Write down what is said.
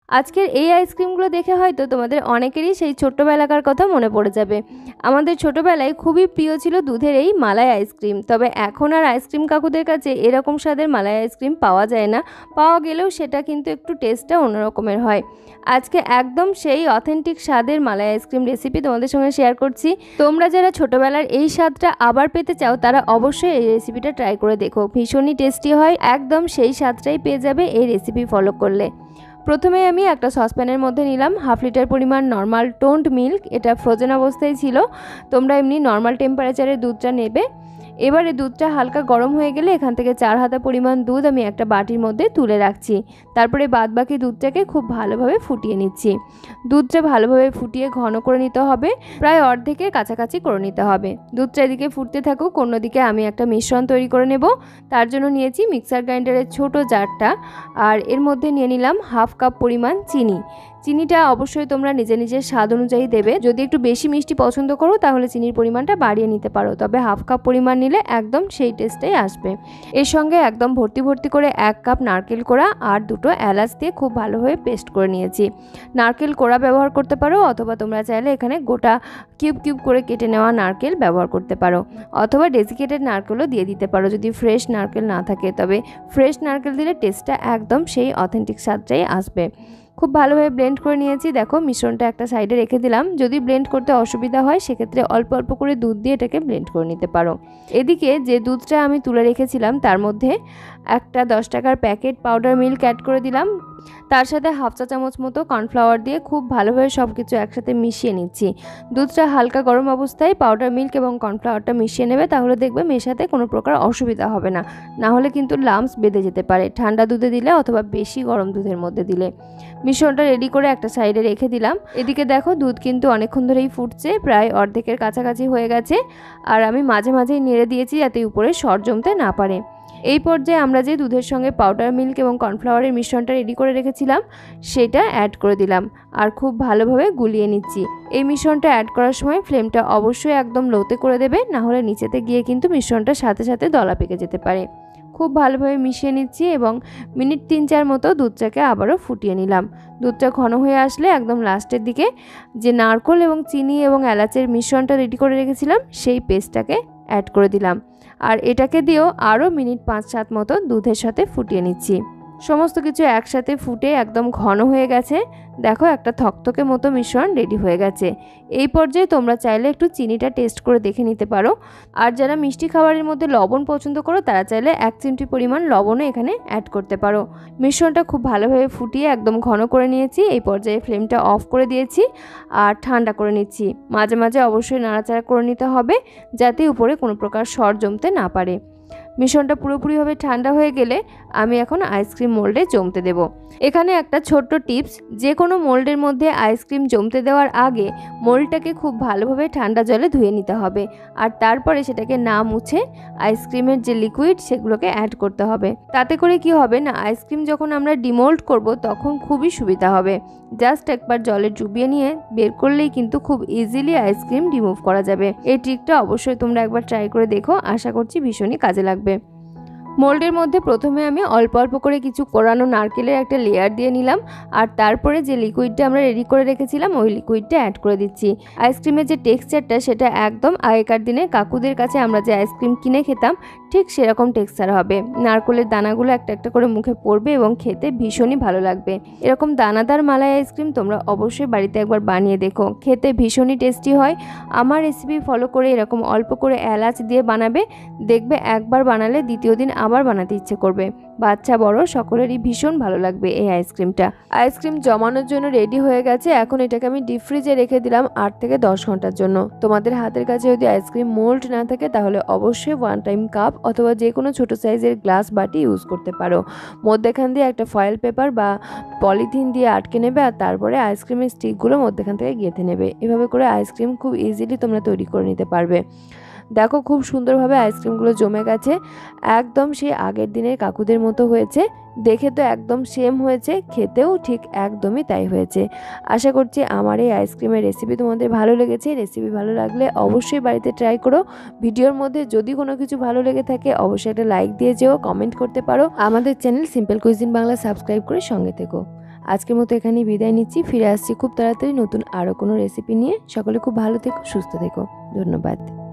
আজকের এই আইসক্রিমগুলো দেখে হয়তো তোমাদের অনেকেরই সেই ছোট্টবেলাকার কথা মনে পড়ে যাবে। আমাদের ছোটবেলায় খুবই প্রিয় ছিল দুধের এই মালাই আইসক্রিম। তবে এখন আর আইসক্রিম কাকুদের কাছে এরকম স্বাদের মালাই আইসক্রিম পাওয়া যায় না। পাওয়া গেলেও সেটা কিন্তু একটু টেস্টটা অন্যরকমের হয়। আজকে একদম সেই অথেন্টিক স্বাদের মালাই আইসক্রিম রেসিপি তোমাদের সঙ্গে শেয়ার করছি। তোমরা যারা ছোটবেলার এই স্বাদটা আবার পেতে চাও তারা অবশ্যই এই রেসিপিটা ট্রাই করে দেখো। ভীষণই টেস্টি হয়, একদম সেই স্বাদটাই পেয়ে যাবে এই রেসিপি ফলো করলে। প্রথমে আমি একটা সসপ্যানের মধ্যে নিলাম 1/2 লিটার পরিমাণ নর্মাল টোন্ড মিল্ক। এটা ফ্রোজেন অবস্থায় ছিল, তোমরা এমনি নর্মাল টেম্পারেচারে দুধটা নেবে। এবারে দুধটা হালকা গরম হয়ে গেলে এখান থেকে 4 হাতা পরিমাণ দুধ আমি একটা বাটির মধ্যে তুলে রাখছি। তারপরে বাদবাকি দুধটাকে খুব ভালোভাবে ফুটিয়ে নিচ্ছি। দুধটা ভালোভাবে ফুটিয়ে ঘন করে নিতে হবে, প্রায় অর্ধেকের কাছাকাছি করে নিতে হবে। দুধটা এদিকে ফুটতে থাকুক, অন্যদিকে আমি একটা মিশ্রণ তৈরি করে নেব। তার জন্য নিয়েছি মিক্সার গ্রাইন্ডারের ছোট জারটা, আর এর মধ্যে নিয়ে নিলাম 1/2 কাপ পরিমাণ চিনি। চিনিটা অবশ্যই তোমরা নিজের স্বাদ অনুযায়ী দেবে। যদি একটু বেশি মিষ্টি পছন্দ করো তাহলে চিনির পরিমাণটা বাড়িয়ে নিতে পারো, তবে 1/2 কাপ পরিমাণ নিলে একদম সেই টেস্টটাই আসবে। এর সঙ্গে একদম ভর্তি করে 1 কাপ নারকেল কোড়া আর 2টো এলাচ দিয়ে খুব ভালোভাবে পেস্ট করে নিয়েছি। নারকেল কোড়া ব্যবহার করতে পারো, অথবা তোমরা চাইলে এখানে গোটা কিউব করে কেটে নেওয়া নারকেল ব্যবহার করতে পারো, অথবা ডেসিকেটেড নারকেলও দিয়ে দিতে পারো যদি ফ্রেশ নারকেল না থাকে। তবে ফ্রেশ নারকেল দিলে টেস্টটা একদম সেই অথেন্টিক স্বাদটাই আসবে। খুব ভালোভাবে ব্লেন্ড করে নিয়েছি। দেখো মিশ্রণটা একটা সাইডে রেখে দিলাম। যদি ব্লেন্ড করতে অসুবিধা হয় সেক্ষেত্রে অল্প করে দুধ দিয়ে এটাকে ব্লেন্ড করে নিতে পারো। এদিকে যে দুধটা আমি তুলে রেখেছিলাম তার মধ্যে একটা 10 টাকার প্যাকেট পাউডার মিল্ক অ্যাড করে দিলাম। তার সাথে 1/2 চা চামচ মতো কর্নফ্লাওয়ার দিয়ে খুব ভালোভাবে সব কিছু একসাথে মিশিয়ে নিচ্ছি। দুধটা হালকা গরম অবস্থায় পাউডার মিল্ক এবং কর্নফ্লাওয়ারটা মিশিয়ে নেবে, তাহলে দেখবে মেশাতে কোনো প্রকার অসুবিধা হবে না। না হলে কিন্তু লাম্পস বেঁধে যেতে পারে ঠান্ডা দুধে দিলে অথবা বেশি গরম দুধের মধ্যে দিলে। মিশ্রণটা রেডি করে একটা সাইডে রেখে দিলাম। এদিকে দেখো দুধ কিন্তু অনেকক্ষণ ধরেই ফুটছে, প্রায় অর্ধেকের কাছাকাছি হয়ে গেছে। আর আমি মাঝেই নেড়ে দিয়েছি যাতে উপরে সর জমতে না পারে। এই পর্যায়ে আমরা যে দুধের সঙ্গে পাউডার মিল্ক এবং কর্নফ্লাওয়ারের মিশ্রণটা রেডি করে রেখেছিলাম সেটা অ্যাড করে দিলাম আর খুব ভালোভাবে গুলিয়ে নিচ্ছি। এই মিশ্রণটা অ্যাড করার সময় ফ্লেমটা অবশ্যই একদম লোতে করে দেবে, না হলে নিচেতে গিয়ে কিন্তু মিশ্রণটার সাথে দলা পেকে যেতে পারে। খুব ভালোভাবে মিশিয়ে নিচ্ছি এবং মিনিট 3-4 মতো দুধটাকে আবারও ফুটিয়ে নিলাম। দুধটা ঘন হয়ে আসলে একদম লাস্টের দিকে যে নারকেল এবং চিনি এবং এলাচের মিশ্রণটা রেডি করে রেখেছিলাম সেই পেস্টটাকে অ্যাড করে দিলাম। আর এটাকে দিয়েও আরও মিনিট 5-7 মতো দুধের সাথে ফুটিয়ে নিচ্ছি। সমস্ত কিছু একসাথে ফুটে একদম ঘন হয়ে গেছে। দেখো একটা থকথকে মতো মিশ্রণ রেডি হয়ে গেছে। এই পর্যায়ে তোমরা চাইলে একটু চিনিটা টেস্ট করে দেখে নিতে পারো। আর যারা মিষ্টি খাবারের মধ্যে লবণ পছন্দ করো তারা চাইলে 1 চিমটি পরিমাণ লবণও এখানে অ্যাড করতে পারো। মিশ্রণটা খুব ভালোভাবে ফুটিয়ে একদম ঘন করে নিয়েছি। এই পর্যায়ে ফ্লেমটা অফ করে দিয়েছি আর ঠান্ডা করে নিচ্ছি। মাঝে অবশ্যই নাড়াচাড়া করে নিতে হবে যাতে উপরে কোনো প্রকার সর জমতে না পারে। মিশ্রণটা পুরোপুরিভাবে ঠান্ডা হয়ে গেলে আমি এখন আইসক্রিম মোল্ডে জমতে দেব। এখানে একটা ছোট্ট টিপস, যে কোনো মোল্ডের মধ্যে আইসক্রিম জমতে দেওয়ার আগে মোল্ডটাকে খুব ভালোভাবে ঠান্ডা জলে ধুয়ে নিতে হবে, আর তারপরে সেটাকে না মুছে আইসক্রিমের যে লিকুইড সেগুলোকে অ্যাড করতে হবে। তাতে করে কি হবে না, আইসক্রিম যখন আমরা ডিমোল্ড করব তখন খুবই সুবিধা হবে। জাস্ট একবার জলে ডুবিয়ে নিয়ে বের করলেই কিন্তু খুব ইজিলি আইসক্রিম রিমুভ করা যাবে। এই ট্রিকটা অবশ্যই তোমরা একবার ট্রাই করে দেখো, আশা করছি ভীষণই কাজে লাগবে। মোল্ডের মধ্যে প্রথমে আমি অল্প করে কিছু কোরানো নারকেলের একটা লেয়ার দিয়ে নিলাম, আর তারপরে যে লিকুইডটা আমরা রেডি করে রেখেছিলাম ওই লিকুইডটা অ্যাড করে দিচ্ছি। আইসক্রিমের যে টেক্সচারটা সেটা একদম আগেকার দিনে কাকুদের কাছে আমরা যে আইসক্রিম কিনে খেতাম ঠিক সেরকম টেক্সচার হবে। নারকেলের দানাগুলো একটা করে মুখে পড়বে এবং খেতে ভীষণই ভালো লাগবে। এরকম দানাদার মালাই আইসক্রিম তোমরা অবশ্যই বাড়িতে একবার বানিয়ে দেখো, খেতে ভীষণই টেস্টি হয়। আমার রেসিপি ফলো করে এরকম অল্প করে এলাচ দিয়ে বানাবে, দেখবে একবার বানালে দ্বিতীয় দিন আবার বানাতে ইচ্ছে করবে। বাচ্চা বড় সকলেরই ভীষণ ভালো লাগবে এই আইসক্রিমটা। আইসক্রিম জমানোর জন্য রেডি হয়ে গেছে। এখন এটাকে আমি ডিপ ফ্রিজে রেখে দিলাম 8 থেকে 10 ঘন্টার জন্য। তোমাদের হাতের কাছে যদি আইসক্রিম মোল্ড না থাকে তাহলে অবশ্যই 1 টাইম কাপ অথবা যে কোনো ছোট সাইজের গ্লাস বাটি ইউজ করতে পারো। মধ্যেখান দিয়ে একটা ফয়েল পেপার বা পলিথিন দিয়ে আটকে নেবে, আর তারপরে আইসক্রিমের স্টিকগুলো মধ্যেখান থেকে গেঁথে নেবে। এভাবে করে আইসক্রিম খুব ইজিলি তোমরা তৈরি করে নিতে পারবে। দেখো খুব সুন্দরভাবে আইসক্রিমগুলো জমে গেছে, একদম সেই আগের দিনের কাকুদের মতো হয়েছে। দেখে তো একদম সেম হয়েছে, খেতেও ঠিক একদমই তাই হয়েছে। আশা করছি আমার এই আইসক্রিমের রেসিপি তোমাদের ভালো লেগেছে। রেসিপি ভালো লাগলে অবশ্যই বাড়িতে ট্রাই করো। ভিডিওর মধ্যে যদি কোনো কিছু ভালো লেগে থাকে অবশ্যই একটা লাইক দিয়ে যেও, কমেন্ট করতে পারো। আমাদের channel simple cuisine Bangla subscribe করে সঙ্গে থেকো। আজকের মতো এখানেই বিদায় নিচ্ছি। ফিরে আসছি খুব তাড়াতাড়ি নতুন আরও কোনো রেসিপি নিয়ে। সকলে খুব ভালো থেকো, সুস্থ থেকো। ধন্যবাদ।